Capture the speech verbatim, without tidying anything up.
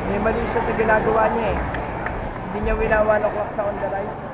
May mali siya sa ginagawa niya eh. Hindi niya winawan o'clock sa on the rise.